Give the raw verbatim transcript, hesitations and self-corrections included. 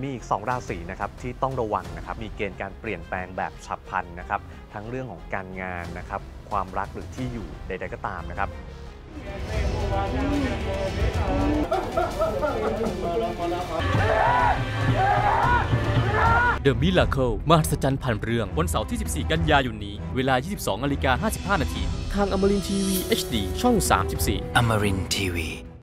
มีอีกสองราศีนะครับที่ต้องระวังนะครับมีเกณฑ์การเปลี่ยนแปลงแบบฉับพลันนะครับทั้งเรื่องของการงานนะครับความรักหรือที่อยู่ใดๆก็ตามนะครับ The Miracle มหัศจรรย์พันเรื่องวันเสาร์ที่สิบสี่กันยายนนี้เวลา ยี่สิบสองนาฬิกาห้าสิบห้านาทีทางอมรินทร์ทีวี เอช ดี ช่อง สามสิบสี่อมรินทร์ทีวี